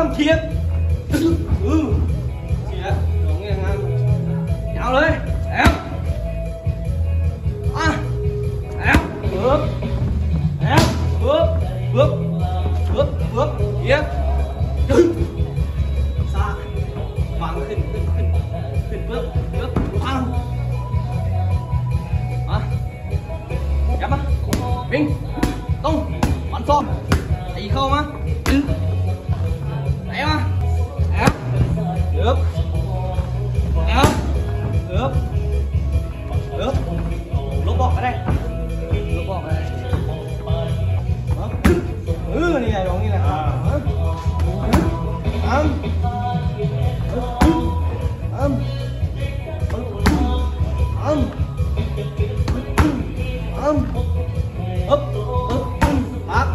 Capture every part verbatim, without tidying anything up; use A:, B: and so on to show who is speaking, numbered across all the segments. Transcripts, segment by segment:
A: ăn thiệt. Ừ thiệt đúng nghe ăn nhau đấy em à em bước em bước bước bước bước kia xa bằng khinh khinh khinh khinh bước bước ăn à chấm á bình tung bắn xô thấy không á ừ đấy mà em được em được được lúc bỏ ở đây lúc bỏ ở đây ừ như này đúng như này âm âm âm âm ấp ấp áp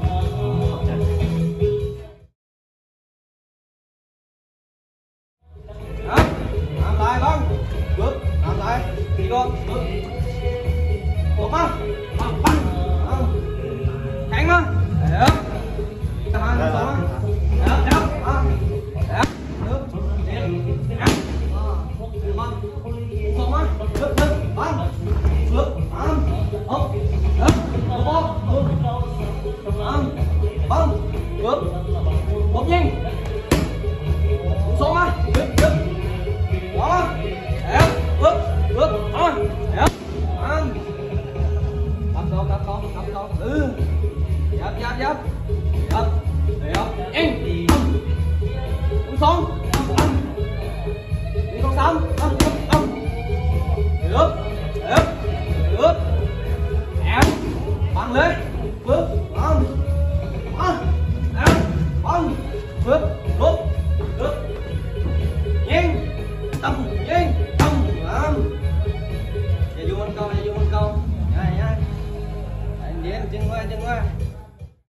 A: làm lại con bước làm lại đi con bước một á bằng bằng tránh á đẹp hai sáu đẹp đẹp à đẹp được đẹp đẹp à không á bước bước băng bước băng hop đẹp một băng băng bước một nhanh xuống á bước bước đó đẹp bước bước đó đẹp ăn cắm con cắm con cắm con ừ giáp giáp giáp giáp đẹp nhanh xuống ăn đi con sáu ăn ăn được đẹp được đẹp bằng lên bước ăn ăn đẹp bằng bước lúc bước nhanh tâm nhanh tâm làm giờ vô ăn câu giờ vô ăn câu này nha anh đi chân qua chân qua